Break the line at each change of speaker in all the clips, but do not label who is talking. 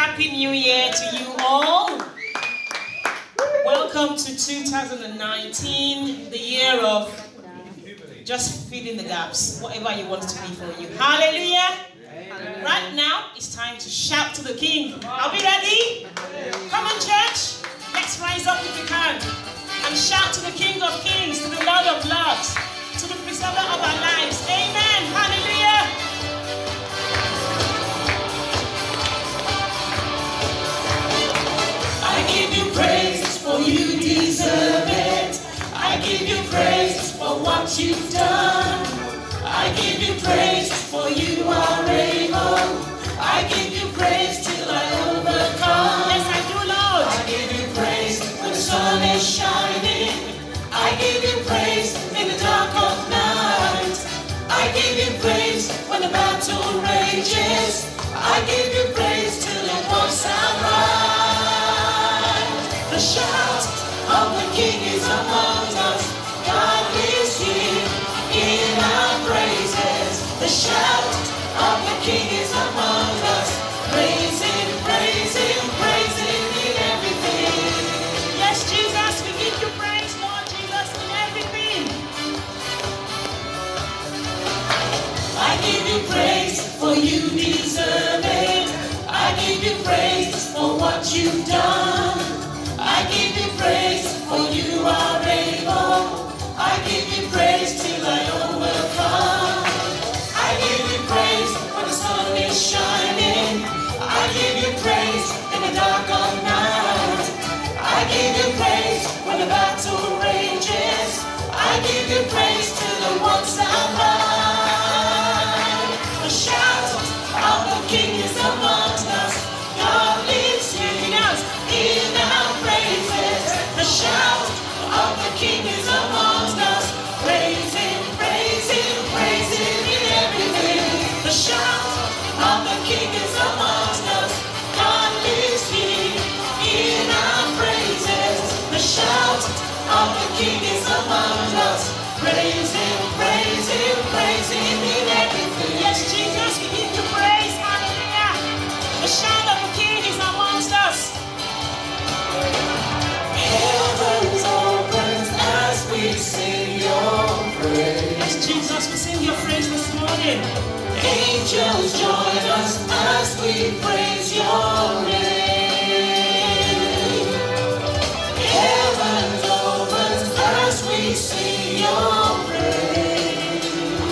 Happy New Year to you all. Welcome to 2019, the year of just filling the gaps, whatever you want it to be for you. Hallelujah. Right now, it's time to shout to the King. Are we ready? Come on, church. Let's rise up if we can and shout to the King of Kings, to the Lord of Lords, to the preserver of our lives. Amen. Hallelujah.
I give you praise, for you deserve it. I give you praise for what you've done. I give you praise, for you are able. I give you praise till I overcome.
Yes, I do, Lord.
I give you praise when the sun is shining. I give you praise in the dark of night. I give you praise when the battle rages. I give you praise till it works out right. The shout of the King is among us. God is here in our praises. The shout of the King is among us. Praise Him, praise Him, praise Him in everything.
Yes, Jesus, we give you praise, Lord Jesus, in everything.
I give you praise, for you deserve it. I give you praise for what you've done. I give you praise, for you are able. I give you praise till I overcome. I give you praise when the sun is shining. I give you praise in the dark of night. I give you praise when the battle rages. I give you praise till the works are right. The shout of the King is amongst us. God lives in us, in our praises. The shout of the King is amongst us. Praise Him, praise Him, praise Him in everything. The shout of the King is amongst us. God lives here in our praises. The shout of the King is amongst us. Praise Him, praise Him, praise Him in everything.
Yes, Jesus, we give you praise. Hallelujah. The shout of the King is amongst us.
Heavens opens as we sing your praise.
Yes, Jesus, we sing your praise this morning.
Angels join us as we praise your name. Heavens opens as we sing your praise.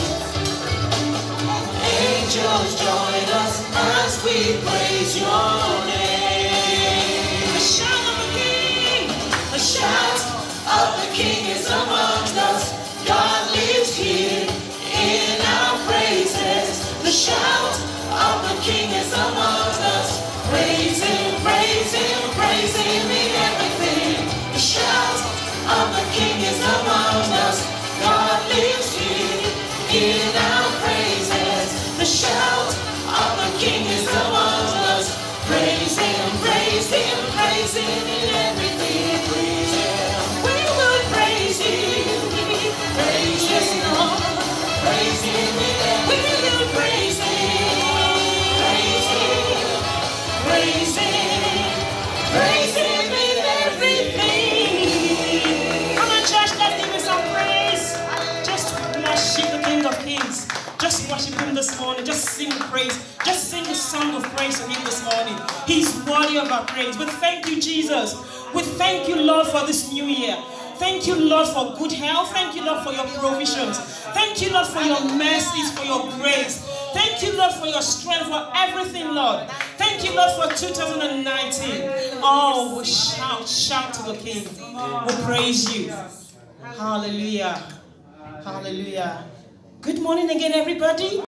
Angels join us as we praise your name.
The shout of the King.
The shout of the King is amongst us. God lives here in our praises. The shout of the King is amongst us. Praise Him, praise Him, praise Him in everything. The shout of the King is amongst us. God lives here in our praises. The shout of the King is amongst us. Praise Him, praise Him, praise Him in everything. Praise Him. We will praise Him. Praise Him, Lord. Praise Him in everything. We will praise Him. Praise Him. Praise Him. Praise Him in everything.
Come on, church, let's give him some praise. Just worship the King of Kings. Just worship him this morning. Just sing praise. Just sing a song of praise to him this morning. He's worthy of our praise. We thank you, Jesus. We thank you, Lord, for this new year. Thank you, Lord, for good health. Thank you, Lord, for your provisions. Thank you, Lord, for your mercies, for your grace. Thank you, Lord, for your strength, for everything, Lord. Thank you, Lord, for 2019. Oh, we shout to the King. We praise you. Hallelujah. Hallelujah. Good morning again, everybody.